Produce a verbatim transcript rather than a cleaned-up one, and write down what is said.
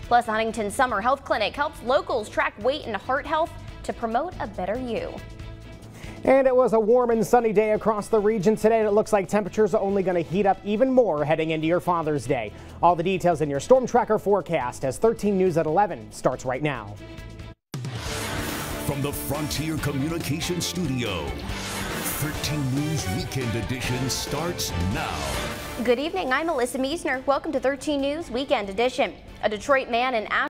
Plus, Huntington Summer Health Clinic helps locals track weight and heart health to promote a better you. And it was a warm and sunny day across the region today. And it looks like temperatures are only going to heat up even more heading into your Father's Day. All the details in your Storm Tracker forecast as thirteen News at eleven starts right now. From the Frontier Communications Studio, thirteen News Weekend Edition starts now. Good evening, I'm Melissa Meisner. Welcome to thirteen News Weekend Edition. A Detroit man in